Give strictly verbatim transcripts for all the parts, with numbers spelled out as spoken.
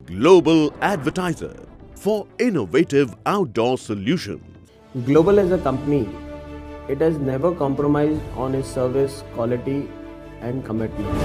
Global advertiser for innovative outdoor solutions. Global as a company, it has never compromised on its service quality and commitment.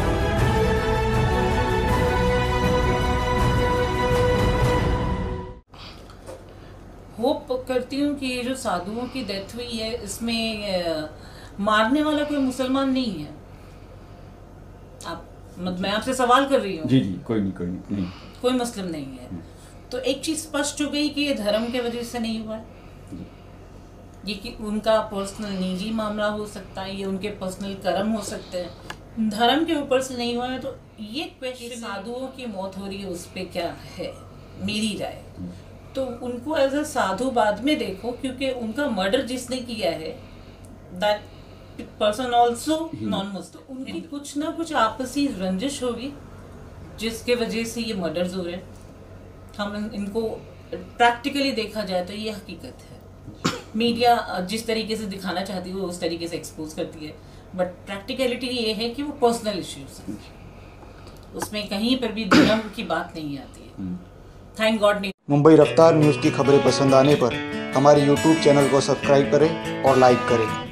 Hope करती हूँ कि ये जो साधुओं की डेथ हुई है इसमें मारने वाला कोई मुसलमान नहीं है। आप मैं आपसे सवाल कर रही हूँ। जी जी कोई नहीं कोई नहीं, नहीं। कोई मुस्लिम नहीं है। तो एक चीज स्पष्ट हो गई कि ये धर्म के वजह से नहीं हुआ है। ये कि उनका पर्सनल निजी मामला हो सकता है, ये उनके पर्सनल कर्म हो सकते हैं, धर्म के ऊपर से नहीं हुआ है। तो ये क्वेश्चन साधुओं की मौत हो रही है उस पर क्या है मेरी राय। तो उनको एज अ साधु बाद में देखो, क्योंकि उनका मर्डर जिसने किया है that person also non Muslim, उनकी कुछ ना कुछ आपसी रंजिश होगी जिसके वजह से ये मर्डर्स हो रहे हैं। हम इनको प्रैक्टिकली देखा जाए तो ये हकीकत है। मीडिया जिस तरीके से दिखाना चाहती है वो उस तरीके से एक्सपोज करती है, बट प्रैक्टिकलिटी ये है कि वो पर्सनल इश्यूज हैं, उसमें कहीं पर भी धर्म की बात नहीं आती है। थैंक गॉड नहीं। मुंबई रफ्तार न्यूज़ की खबरें पसंद आने पर हमारे यूट्यूब चैनल को सब्सक्राइब करें और लाइक करें।